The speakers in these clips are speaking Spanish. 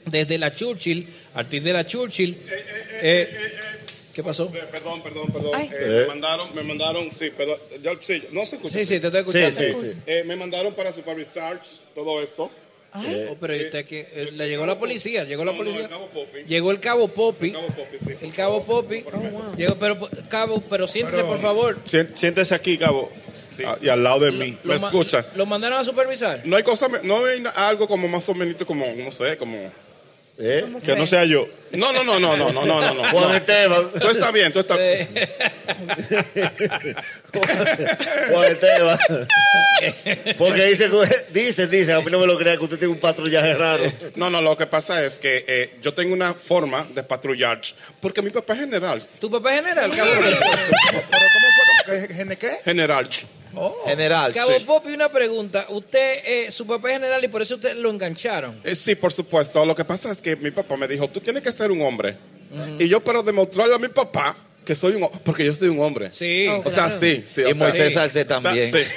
desde la Churchill, Artis de la Churchill. ¿Qué pasó? Perdón. Me mandaron, sí, perdón. Sí, no se escucha. Sí, te estoy escuchando. Sí. Me mandaron para supervisar todo esto. Pero usted que le llegó la policía, el Cabo Popi. Llegó el Cabo Popi. Sí. El Cabo Popi. Llegó, pero siéntese, por favor. Siéntese aquí, Cabo. Sí. Y al lado de mí. ¿Me escucha? ¿Lo mandaron a supervisar? No hay algo como más o menos como, no sé, como... Que no sea yo. No. Juan Esteban. Tú estás bien, tú estás bien. Juan Esteban. Porque dice, a mí no me lo crea que usted tiene un patrullaje raro. No, lo que pasa es que yo tengo una forma de patrullar, porque mi papá es general. ¿Tu papá es general, Cabo ¿Pero cómo fue? ¿Qué? General. General. Cabo Popi, una pregunta. Usted, su papá es general y por eso usted lo engancharon. Sí, por supuesto. Lo que pasa es que mi papá me dijo, tú tienes que ser un hombre. Y yo para demostrarle a mi papá que soy un hombre, porque yo soy un hombre. Sí. O sea, sí. Y Moisés Salcé también. Sí.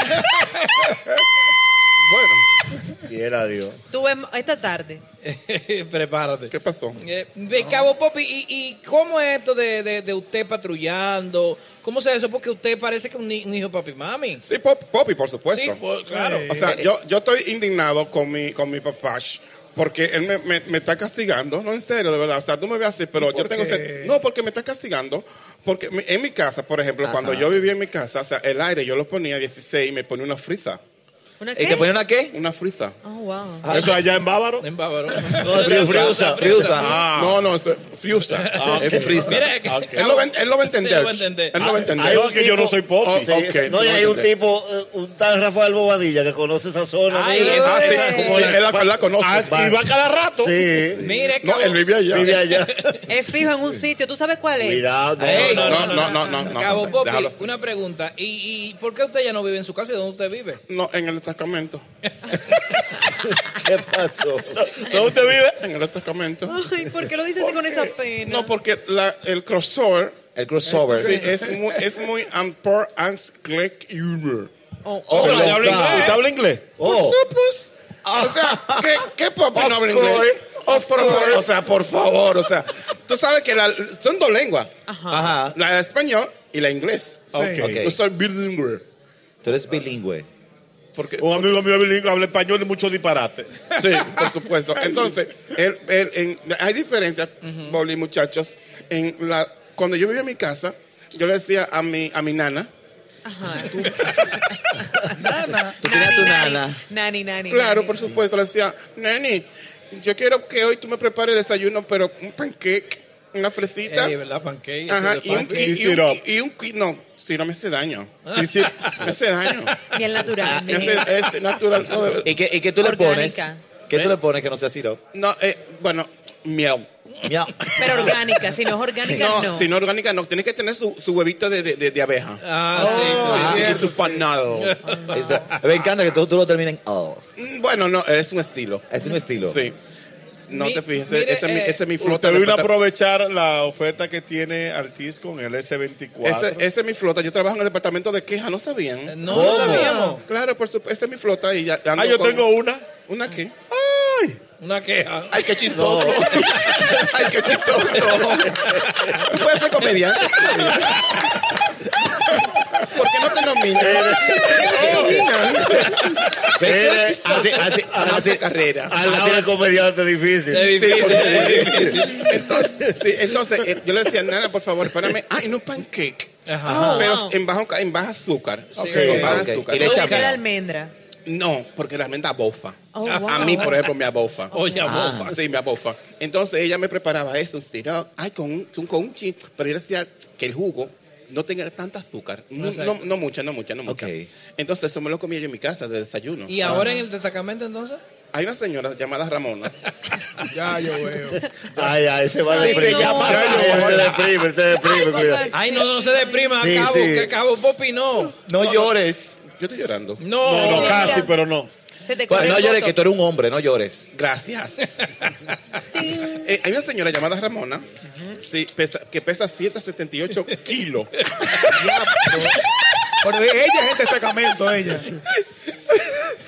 Bueno. Quiera Dios. Tú ves esta tarde. Prepárate. ¿Qué pasó? Cabo Popi, ¿y cómo es esto de usted patrullando? ¿Cómo se eso? Porque usted parece que es un hijo de papi y mami. Sí, Popi, por supuesto. Sí, claro. O sea, yo estoy indignado con mi papá porque él me está castigando. No, en serio, de verdad. O sea, tú me ves así, pero yo tengo... No, porque me está castigando. Porque en mi casa, por ejemplo, cuando yo vivía en mi casa, o sea, el aire yo lo ponía a 16 y me ponía una frisa. ¿Una ¿Y qué? te ponen una qué? Una frisa. Oh, wow. ¿Eso allá en Bávaro? En Bávaro. No, Friusa. No, eso es friusa. Es frisa. Mira, Él lo va a entender. Él lo va a entender. Él lo va a entender. No, que yo no soy Popi. Sí, ok, No, y hay un tipo, un tal Rafael Bobadilla que conoce esa zona. Ay, mira. eso Sí, es. él la conoce. Y va cada rato. Sí. Mire, No, Cabo, él vive allá. Vive allá. Es fijo en un sitio. ¿Tú sabes cuál es? Cuidado. Ey, No. Cabo Popi, Déjalo así. una pregunta. ¿Y por qué usted ya no vive en su casa y dónde usted vive? No, en el destacamento. ¿Qué pasó? ¿Dónde usted vive? En el destacamento. Ay, ¿por qué lo dices así con esa pena? No, porque el crossover El crossover. sí, es muy poor and click humor. ¿Usted habla inglés? ¿Usted habla inglés? Oh. O sea, ¿qué Popi no habla inglés? O sea, por favor, o sea, tú sabes que son dos lenguas, Ajá. la de español y la inglés. Ok. Yo soy bilingüe. Tú eres bilingüe. Porque, Un amigo mío bilingüe habla español y mucho disparate. sí, por supuesto. Entonces, hay diferencias, Boli, muchachos. Cuando yo vivía en mi casa, yo le decía a mi nana, Ajá. Nana. Tú tienes a tu nana. Nani. claro, por supuesto, le decía, nani, yo quiero que hoy tú me prepares el desayuno, pero un pancake, una fresita. ¿Verdad? Pancake. Ajá, eso de pancake. no, si no me hace daño. Sí. Me hace daño. Bien natural. Es natural. No, ¿Y qué tú le pones? Orgánica. ¿Qué tú le pones que no sea sirop? no, bueno, miel. Miau. Pero orgánica. Si no es orgánica, no. No, si no orgánica, no. Tienes que tener su huevito de abeja. Sí. Y su panado. Me encanta que tú lo termines en oh. Bueno, no, es un estilo. Es un estilo. Sí. No te fijes, mire, ese es mi flota. Usted vino a de aprovechar la oferta que tiene Artis con el S24. ese es mi flota. Yo trabajo en el departamento de queja, ¿no sabían? No lo sabíamos. Claro, por supuesto. Esta es mi flota y ya ando Yo con- tengo una. ¿Una qué? Una queja. Ay, qué chistoso. Ay, qué chistoso. Tú puedes ser comediante. ¿Por qué no te nominan? Hace carrera. Al lado de comediante difícil. Es difícil. Entonces, yo le decía, nana, por favor, espérame. Ay, no pancake. Ajá. Pero wow. en baja azúcar. Sí. Con baja Ok. azúcar. Y le Dulce echa de miel. almendra. No, porque la almendra bofa. Oh, wow. A mí, por ejemplo, me abofa. Oye, bofa. Sí, me abofa. Entonces ella me preparaba eso, un syrup, con un chin, pero yo decía que el jugo no tenga tanta azúcar. No mucha. Ok. Entonces eso me lo comía yo en mi casa de desayuno. ¿Y ahora en el destacamento entonces? Hay una señora llamada Ramona. Ya yo veo. Ay, se va a deprimir. Se deprime, cuidado. Ay, no se deprima, Sí, Cabo, sí. que Cabo Popi no. No llores. Yo estoy llorando. No. No, casi, pero no. Se te Pues, corre no el llores, voto. que tú eres un hombre, no llores. Gracias. Hay una señora llamada Ramona sí, que pesa 178 kilos. Pero ella es el destacamento, ella.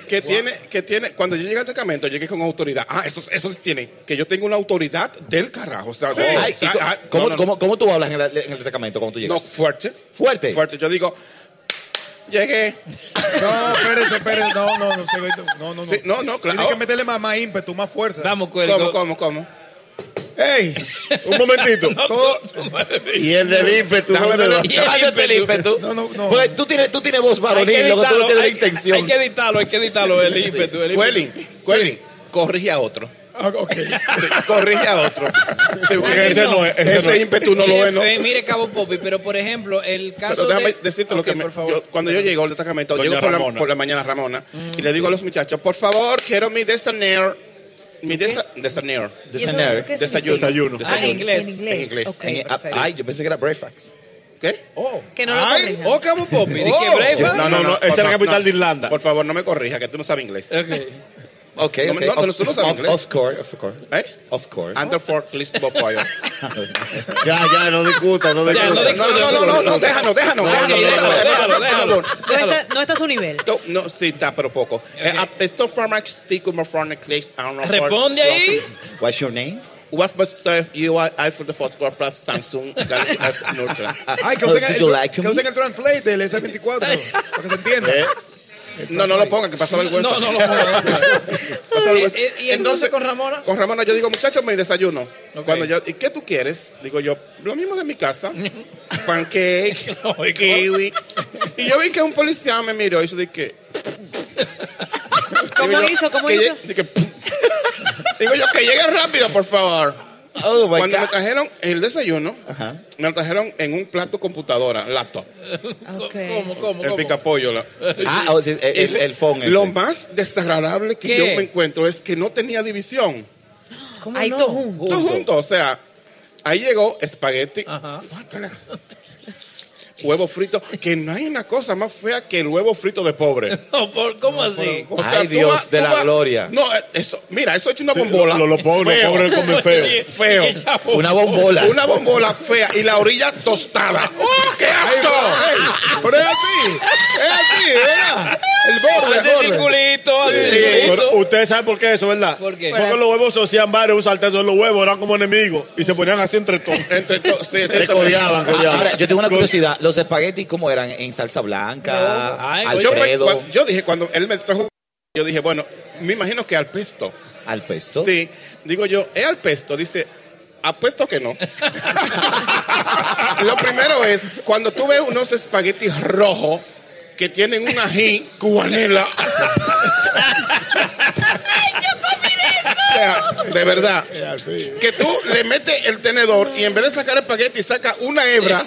que tiene, cuando yo llegué al destacamento, llegué con autoridad. Eso sí tiene, que yo tengo una autoridad del carajo. O sea, Ay, ¿y no, no, cómo tú hablas en el destacamento cuando tú llegas? no, fuerte. Fuerte. Fuerte. Yo digo, llegué. No, espérese. No. Sí, no, claro. Tiene que meterle más ímpetu, más fuerza. Damos cuello. ¿Cómo? ¡Ey! Un momentito. Todo... Y el del ímpetu, Déjame ¿dónde ver va? el- Cállate el ímpetu. No. Porque tú tienes voz varonil, lo que tú no tienes la intención. Hay que editarlo, el ímpetu. Cuelin, corrige a otro. Ok. Sí, corrige a otro. Sí, porque ese no es, ese no ese es. ímpetu no lo es, ¿no? Mire, Cabo Popi, pero por ejemplo, el caso Pero déjame de... decirte lo Ok, que por favor. cuando yo llego al destacamento, Doña llego Ramona. por la mañana Ramona y le digo a los muchachos, por favor, quiero mi desayuno. Desayuno. Desayuno. Ah, en inglés. En inglés. En inglés. Ok, Ay, perfecto. yo pensé que era breakfast. ¿Qué? Que no lo corrijan. Oh, Cabo Popi, ¿de qué breakfast? No, esa es la capital de Irlanda. Por favor, no me corrija, que tú no sabes inglés. Ok, No, ok. no, tú no sabes inglés. Of course. ¿Eh? Of course. Under for Cliff Bopoyo. Ya, no discuta, no Ya, discuta. No, déjanos. Déjalo. No está a su nivel. No, sí está, pero poco. Esto for my stick with my phone click. Responde ahí. What's your name? What must you I for the photograph plus Samsung Galaxy S Ultra. Ay, que Oh, usen did you like to que usen el translate del S24, para que se entienda. No lo pongan, que pasa vergüenza. No. Pasa vergüenza. ¿Y entonces con Ramona? Con Ramona yo digo, muchachos, me desayuno. Cuando yo, ¿y qué tú quieres? Digo yo, lo mismo de mi casa. Pancake, kiwi. Y yo vi que un policía me miró y yo dije, ¿Cómo hizo? Digo yo, que llegue rápido, por favor. Oh, my Cuando me God. trajeron el desayuno, Ajá. me lo trajeron en un plato computadora, laptop. Ok. ¿Cómo? El picapollo. Sí, el phone ese. Lo más desagradable que ¿Qué? yo me encuentro es que no tenía división. Ahí todo junto. Todo junto, o sea, ahí llegó espagueti, Ajá. huevo frito, que no hay una cosa más fea que el huevo frito de pobre. No, ¿cómo así? O sea, Ay, tú Dios de la gloria. No, eso, mira, eso es una bombola. Los pobres comen feo. Feo. Una bombola. Una bombola fea y la orilla tostada. ¡Oh, qué asco! Pero es así, ¿verdad? El borde, Ese circulito, así. Pero ustedes saben por qué eso, ¿verdad? ¿Por qué? Porque los huevos se hacían varios, un sartén, los huevos eran como enemigos y se ponían así entre todos. Entre todos, sí, Se codiaban. Ahora, yo tengo una curiosidad. ¿Los espaguetis cómo eran? ¿En salsa blanca? Ay, ¿Alfredo? Yo dije, cuando él me trajo, yo dije, bueno, me imagino que al pesto. ¿Al pesto? Sí, digo yo, ¿es al pesto? Dice, apuesto que no. Lo primero es, cuando tú ves unos espaguetis rojos que tienen un ají cubanela. O sea, de verdad, que tú le metes el tenedor y en vez de sacar el espagueti saca una hebra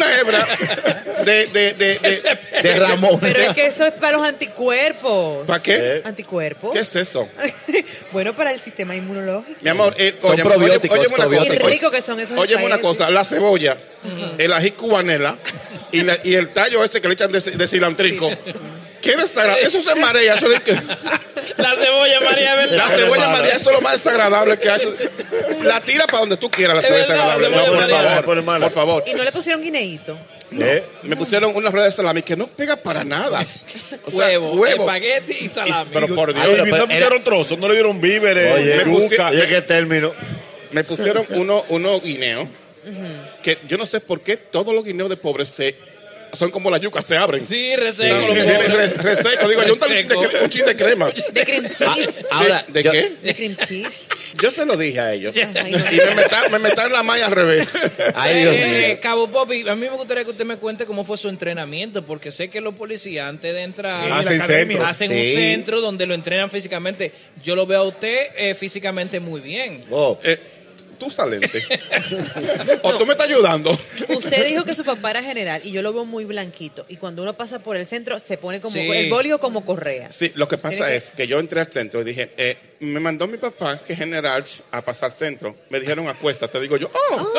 De Ramón. Pero es que eso es para los anticuerpos. ¿Para qué? ¿Anticuerpos? ¿Qué es eso? Bueno, para el sistema inmunológico. Mi amor, Son óyeme, probióticos, óyeme una cosa. probióticos. Y rico que son esos Óyeme una espaguetis. cosa, la cebolla, el ají cubanela y el tallo ese que le echan de cilantrico. Qué desagradable. Eso se marea. Eso de que, La cebolla, María, ¿verdad? la cebolla María, eso es lo más desagradable que hay. La tira para donde tú quieras, la Es cebolla verdad, desagradable. la No, cebolla por María. favor, por favor. Y no le pusieron guineíto. Me pusieron una rueda de salami que no pega para nada. O sea, Huevo, espagueti y salami. Pero por Dios. Ay, no pusieron trozos, no le dieron víveres, Oye, yuca. oye, qué término. Me pusieron unos guineos que yo no sé por qué todos los guineos de pobres son como la yuca, se abren. Sí, reseco. Que los viene pobres. reseco. Digo, yo un chin de crema. De cream cheese. Ahora, ¿De yo- qué? De cream cheese. Yo se lo dije a ellos. Ay, Y me metan la malla al revés. Ay, Dios mío. Cabo Popi, a mí me gustaría que usted me cuente cómo fue su entrenamiento, porque sé que los policías antes de entrar Hacen centro. hacen Sí. un centro donde lo entrenan físicamente. Yo lo veo a usted físicamente muy bien. Oh. Tú salente. O tú me estás ayudando. Usted dijo que su papá era general y yo lo veo muy blanquito. Y cuando uno pasa por el centro se pone como Sí. el bolio como correa. Sí, lo que pasa Tiene que- es que yo entré al centro y dije, me mandó mi papá, que es general, a pasar centro. Me dijeron, acuéstate. Digo yo,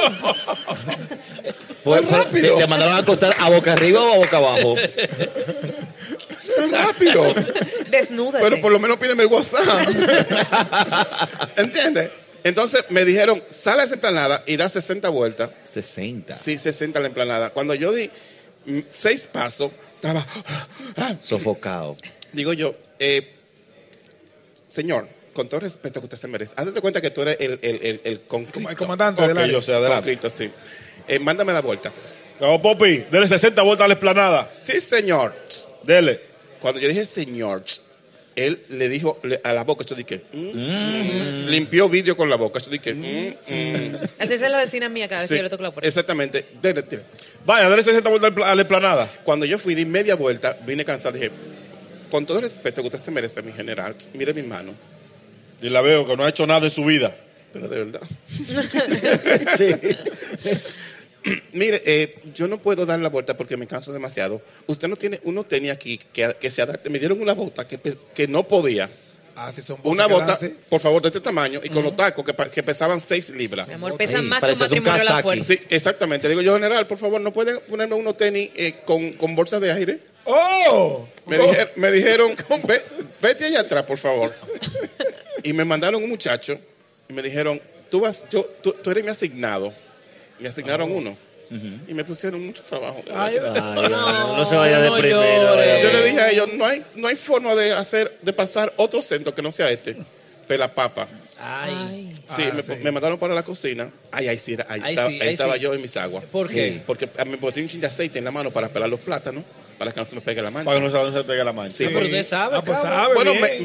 rápido. ¿Te mandaron a acostar a boca arriba o a boca abajo? tan rápido. Desnúdate. Pero por lo menos pídeme el WhatsApp. ¿Entiendes? Entonces me dijeron, sale a esa emplanada y da 60 vueltas. 60. Sí, 60 la emplanada. Cuando yo di 6 pasos, estaba... Sofocado. Digo yo, señor, con todo el respeto que usted se merece, hazte cuenta que tú eres el conscripto. El comandante del Ok, área. yo sé, adelante. Conscripto, sí. Mándame la vuelta. Cabo Popi, dele 60 vueltas a la esplanada. Sí, señor. Dele. Cuando yo dije señor, él le dijo a la boca, yo dije, limpió vidrio con la boca, yo dije, Así es la vecina mía cada vez que yo le toco la puerta. exactamente. Dele. Vaya, dele 60 vueltas a la esplanada. Cuando yo fui, di media vuelta, vine cansado, dije, con todo el respeto que usted se merece, mi general, mire mi mano. Y la veo que no ha hecho nada en su vida. Pero de verdad. Sí. Mire, yo no puedo dar la vuelta porque me canso demasiado. Usted no tiene uno tenía aquí que se adapte. Me dieron una bota que no podía. Ah, sí, son Una botas que bota, dan así. por favor, de este tamaño y con los tacos que pesaban 6 libras. Mi amor, pesan Ay, más que un pareces un matrimonio a la Kazaki. fuerza. Sí, exactamente. Digo yo, general, por favor, ¿no puede ponerme unos tenis con bolsas de aire? ¡Oh! Me dijeron, vete allá atrás, por favor. Y me mandaron un muchacho y me dijeron, tú eres mi asignado. Me asignaron uno. Y me pusieron mucho trabajo. Ay, No se vaya de primero. llores. Yo le dije a ellos, no hay forma de pasar otro centro que no sea este. Pelapapa. Ay. Sí, me mandaron para la cocina. Ahí estaba sí. yo en mis aguas. ¿Por qué? Porque me boté un chin de aceite en la mano para pelar los plátanos, para que no se me pegue la mancha. Para que no se pegue la mancha. Sí. Pero usted sabe, Ah, pues cabrón. sabe. Bueno, bien.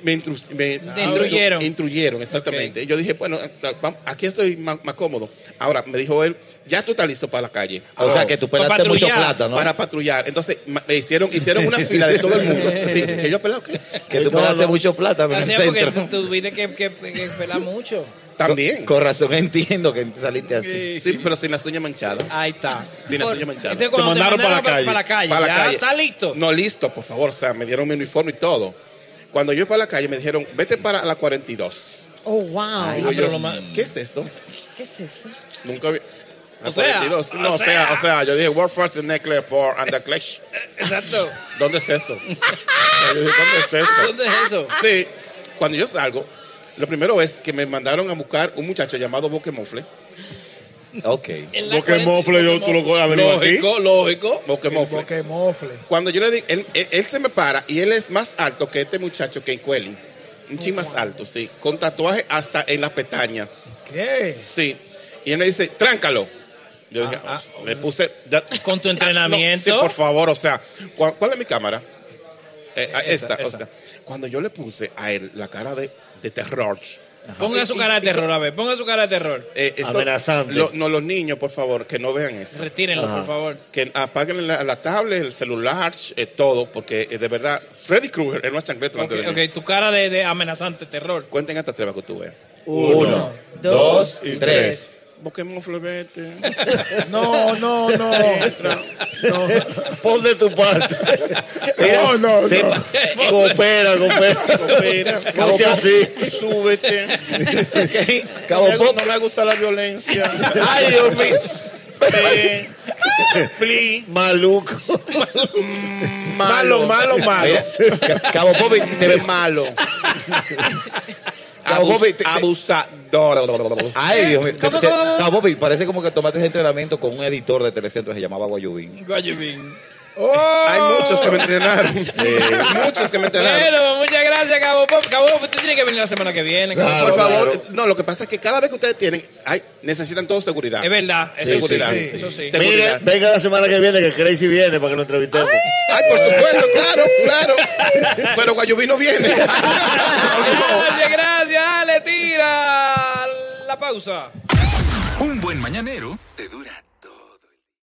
me instruyeron. Instruyeron, exactamente. Yo dije, bueno, aquí estoy más cómodo. Ahora, me dijo él, ya tú estás listo para la calle. O sea que tú Para pelaste mucho patrullar. plata, ¿no? Para patrullar. Entonces, me hicieron una fila de todo el mundo. Sí, que yo pelado, ¿qué? Que tú pelaste mucho plata en el Así es porque centro. tú tuviste que pelar mucho. También. Con razón entiendo que saliste así. Sí, pero sin las uñas manchadas. Ahí está. Sin las uñas manchadas. Entonces, cuando Te mandaron para la calle. Para la calle. Para la ¿Ya calle. está listo? No, listo, por favor. O sea, me dieron mi uniforme y todo. Cuando yo iba para la calle, me dijeron, vete para la 42. Oh, wow. Digo pero yo, lo más- ¿qué es eso? ¿Qué es eso? Nunca vi. La O sea, 42. No, o o sea, yo dije, World First Necklace for and the Clash. Exacto. ¿Dónde es eso? Yo dije, ¿dónde es eso? ¿Dónde es eso? Sí, cuando yo salgo, lo primero es que me mandaron a buscar un muchacho llamado Boque Mofle. Ok. En la Porque 40 mofle, tú lo has venido aquí. Lógico. Boque Mofle. Boque mofle. Cuando yo le digo, él se me para y él es más alto que este muchacho que en Quelling. Un chin más alto, sí. Con tatuaje hasta en las pestañas. ¿Qué? Sí. Y él me dice, tráncalo. Yo dije, le puse. Con tu entrenamiento. No, sí, por favor, o sea, ¿cuál es mi cámara? Esta. esa. O sea, cuando yo le puse a él la cara de terror. Ponga su cara de terror, a ver. Ponga su cara de terror. Amenazante. Los niños, por favor, que no vean esto. Retírenlo, por favor. Que apaguen la tablet, el celular, todo, porque de verdad, Freddy Krueger es una chancleta delante de mí. Ok, tu cara de amenazante terror. Cuenten hasta tres para que tú veas. 1, 2 y 3. Pokémon vete. No. Pon de tu parte. No. Coopera. No sea así. Súbete. Cabo Pop. No me gusta la violencia. Ay, Dios mío. Please. Maluco. Malo. Mira, Cabo Popi, te ves malo. Cabo Popi, Abusador. Ay, Dios mío. ¿Cómo? Cabo Popi, parece como que tomaste ese entrenamiento con un editor de Telecentro que se llamaba Guayubín. Guayubín. Hay muchos que me entrenaron. Muchos que me entrenaron. Bueno, muchas gracias, Cabo Pop. Cabo Pop, tú tienes que venir la semana que viene. Cabo Claro, Pop. Por favor, claro. no, lo que pasa es que cada vez que ustedes tienen, necesitan todo seguridad. Es verdad, eso sí, Seguridad. eso sí. Seguridad. Mire, venga la semana que viene que Crazy viene para que lo entrevistemos. Ay, por supuesto, claro. Pero Guayubí no viene. Gracias, Ale, tira la pausa. Un buen mañanero te